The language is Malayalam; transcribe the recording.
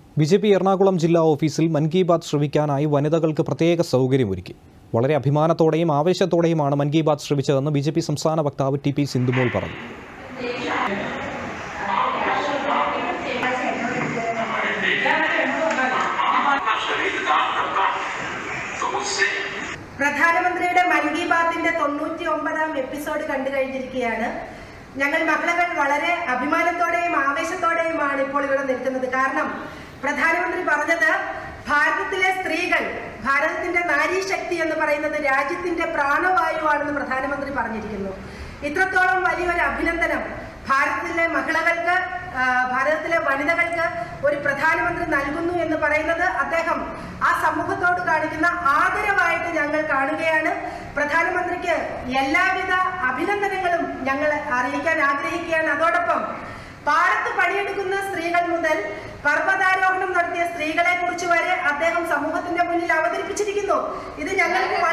ബിജെപി എറണാകുളം ജില്ലാ ഓഫീസിൽ മൻ കി ബാത്ത് ശ്രവിക്കാനായി വനിതകൾക്ക് പ്രത്യേക സൗകര്യമൊരുക്കി. വളരെ അഭിമാനത്തോടെയും ആവേശത്തോടെയുമാണ് മൻ കി ബാത്ത് ശ്രവിച്ചതെന്ന് ബിജെപി സംസ്ഥാന വക്താവ് ടി പി സിന്ധുമോൾ പറഞ്ഞു. പ്രധാനമന്ത്രിയുടെ മൻ കി ബാത്തിന്റെ 99ാം എപ്പിസോഡ് കണ്ടു കഴിഞ്ഞിരിക്കുകയാണ്. ഞങ്ങൾ മഹിളകൾ വളരെ അഭിമാനത്തോടെയും ആവേശത്തോടെയുമാണ് ഇപ്പോൾ ഇവിടെ നിൽക്കുന്നത്. കാരണം പ്രധാനമന്ത്രി പറഞ്ഞത് ഭാരതത്തിലെ സ്ത്രീകൾ, ഭാരതത്തിന്റെ നാരീശക്തി എന്ന് പറയുന്നത് രാജ്യത്തിന്റെ പ്രാണവായുവാണെന്ന് പ്രധാനമന്ത്രി പറഞ്ഞിരിക്കുന്നു. ഇത്രത്തോളം വലിയൊരു അഭിനന്ദനം ഭാരതത്തിലെ മഹിളകൾക്ക്, ഭാരതത്തിലെ വനിതകൾക്ക് ഒരു പ്രധാനമന്ത്രി നൽകുന്നു എന്ന് പറയുന്നത് അദ്ദേഹം ആ സമൂഹത്തോട് കാണിക്കുന്ന ആദരവായിട്ട് ഞങ്ങൾ കാണുകയാണ്. പ്രധാനമന്ത്രിക്ക് എല്ലാവിധ അഭിനന്ദനങ്ങളും ഞങ്ങൾ അറിയിക്കാൻ ആഗ്രഹിക്കുകയാണ്. അതോടൊപ്പം പാടത്ത് പണിയെടുക്കുന്ന സ്ത്രീകൾ മുതൽ പർവ്വതാരോഹണം നടത്തിയ സ്ത്രീകളെ കുറിച്ച് വരെ അദ്ദേഹം സമൂഹത്തിന്റെ മുന്നിൽ അവതരിപ്പിച്ചിരിക്കുന്നു. ഇത് ഞങ്ങൾക്ക്